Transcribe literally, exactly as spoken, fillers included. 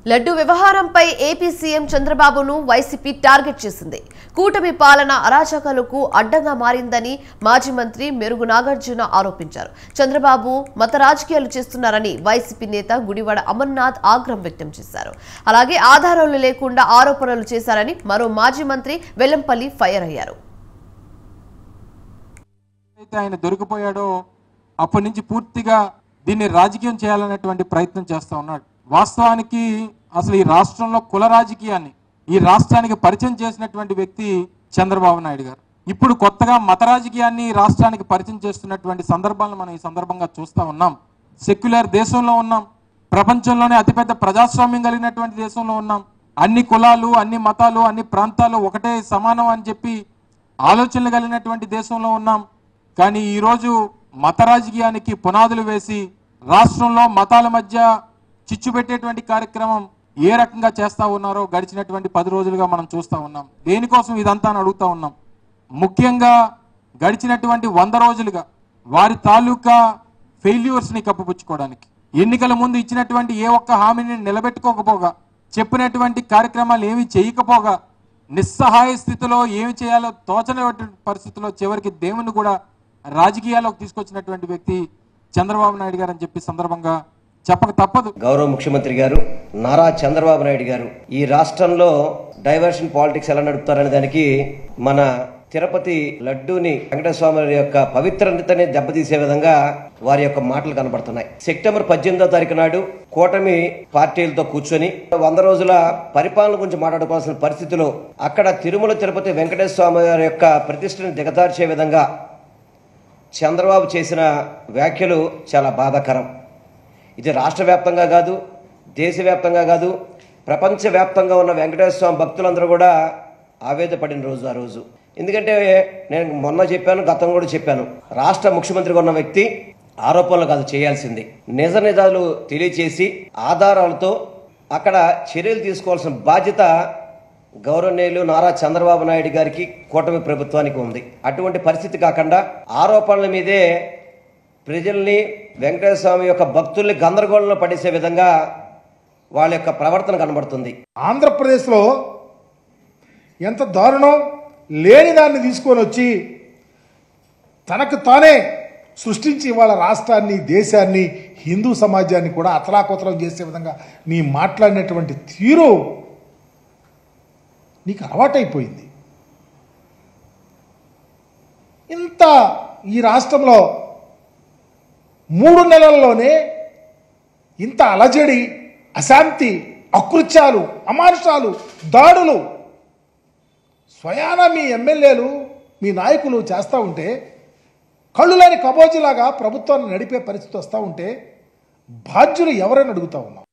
లడ్డు వ్యవహారంపై AP CM చంద్రబాబును YCP target చేసింది. కూటమి పాలన అరాచకాలకు అడ్డంగా మారిందని మాజీ మంత్రి మెరుగు నాగార్జున ఆరోపించారు. చంద్రబాబు మత రాజకీయాలు చేస్తున్నారని వైసీపీ నేత గుడివాడ అమర్నాథ్ ఆగ్రహం వ్యక్తం చేశారు. అలాగే ఆధారాలు లేకుండా ఆరోపణలు చేశారని మరో మాజీ మంత్రి వెల్లంపల్లి ఫైర్ అయ్యారు. ఆయన దొరికిపోయాడో అప్పటి నుంచి పూర్తిగా దీన్ని రాజకీయం చేయాలనేటువంటి ప్రయత్నం చేస్తా ఉన్నాడు. వాస్తవానికి అసలు ఈ రాష్ట్రంలో కుల రాజకీయాన్ని ఈ రాష్ట్రానికి పరిచయం చేసినటువంటి వ్యక్తి చంద్రబాబు నాయుడు గారు. ఇప్పుడు కొత్తగా మత రాజకీయాన్ని రాష్ట్రానికి పరిచయం చేస్తున్నటువంటి సందర్భాలను మనం ఈ సందర్భంగా చూస్తూ ఉన్నాం. సెక్యులర్ దేశంలో ఉన్నాం, ప్రపంచంలోనే అతిపెద్ద ప్రజాస్వామ్యం కలిగినటువంటి దేశంలో ఉన్నాం. అన్ని కులాలు, అన్ని మతాలు, అన్ని ప్రాంతాలు ఒకటే సమానం అని చెప్పి ఆలోచనలు కలిగినటువంటి దేశంలో ఉన్నాం. కానీ ఈరోజు మత రాజకీయానికి పునాదులు వేసి రాష్ట్రంలో మతాల మధ్య చిచ్చు పెట్టేటువంటి కార్యక్రమం ఏ రకంగా చేస్తా ఉన్నారో గడిచినటువంటి పది రోజులుగా మనం చూస్తూ ఉన్నాం. దేనికోసం ఇదంతా అని అడుగుతా ఉన్నాం. ముఖ్యంగా గడిచినటువంటి వంద రోజులుగా వారి తాలూకా ఫెయిల్యూర్స్ని కప్పిపుచ్చుకోవడానికి, ఎన్నికల ముందు ఇచ్చినటువంటి ఏ ఒక్క హామీని నిలబెట్టుకోకపోగా, చెప్పినటువంటి కార్యక్రమాలు ఏమి చేయకపోగా, నిస్సహాయ స్థితిలో ఏమి చేయాలో తోచనటువంటి పరిస్థితుల్లో చివరికి దేవుని కూడా రాజకీయాల్లోకి తీసుకొచ్చినటువంటి వ్యక్తి చంద్రబాబు నాయుడు గారు అని చెప్పి సందర్భంగా చెప్పక తప్పదు. గౌరవ ముఖ్యమంత్రి గారు నారా చంద్రబాబు నాయుడు గారు ఈ రాష్ట్రంలో డైవర్షన్ పాలిటిక్స్ ఎలా నడుపుతారనే దానికి మన తిరుపతి లడ్డూని వెంకటేశ్వర స్వామి యొక్క పవిత్రతని దెబ్బతీసే విధంగా వారి యొక్క మాటలు కనబడుతున్నాయి. సెప్టెంబర్ పద్దెనిమిదో తారీఖు నాడు కూటమి పార్టీలతో కూర్చొని వంద రోజుల పరిపాలన గురించి మాట్లాడుకోవాల్సిన పరిస్థితిలో అక్కడ తిరుమల తిరుపతి వెంకటేశ్వర స్వామి గారి యొక్క ప్రతిష్టని దిగజార్చే విధంగా చంద్రబాబు చేసిన వ్యాఖ్యలు చాలా బాధాకరం. ఇది రాష్ట్ర వ్యాప్తంగా కాదు, దేశవ్యాప్తంగా కాదు, ప్రపంచవ్యాప్తంగా ఉన్న వెంకటేశ్వర స్వామి భక్తులందరూ కూడా ఆవేదపడిన రోజు ఆ రోజు. ఎందుకంటే నేను మొన్న చెప్పాను, గతం కూడా చెప్పాను, రాష్ట్ర ముఖ్యమంత్రిగా ఉన్న వ్యక్తి ఆరోపణలు కాదు చేయాల్సింది, నిజ నిజాలు తెలియచేసి ఆధారాలతో అక్కడ చర్యలు తీసుకోవాల్సిన బాధ్యత గౌరవనీయులు నారా చంద్రబాబు నాయుడు గారికి, కూటమి ప్రభుత్వానికి ఉంది. అటువంటి పరిస్థితి కాకుండా ఆరోపణల మీదే ప్రజల్ని, వెంకటేశ్వర స్వామి యొక్క భక్తుల్ని గందరగోళంలో పడేసే విధంగా వాళ్ళ యొక్క ప్రవర్తన కనబడుతుంది. ఆంధ్రప్రదేశ్లో ఎంత దారుణం, లేని దాన్ని తీసుకొని వచ్చి తనకు తానే సృష్టించి వాళ్ళ రాష్ట్రాన్ని, దేశాన్ని, హిందూ సమాజాన్ని కూడా అతలాకుతలం చేసే విధంగా నీ మాట్లాడినటువంటి తీరు నీకు అలవాటైపోయింది. ఇంత ఈ రాష్ట్రంలో మూడు నెలల్లోనే ఇంత అలజడి, అశాంతి, అకృత్యాలు, అమానుషాలు, దాడులు స్వయాన మీ ఎమ్మెల్యేలు, మీ నాయకులు చేస్తూ ఉంటే, కళ్ళు లేని కబోజీలాగా ప్రభుత్వాన్ని నడిపే పరిస్థితి వస్తూ ఉంటే బాధ్యులు ఎవరైనా అడుగుతా ఉన్నాం.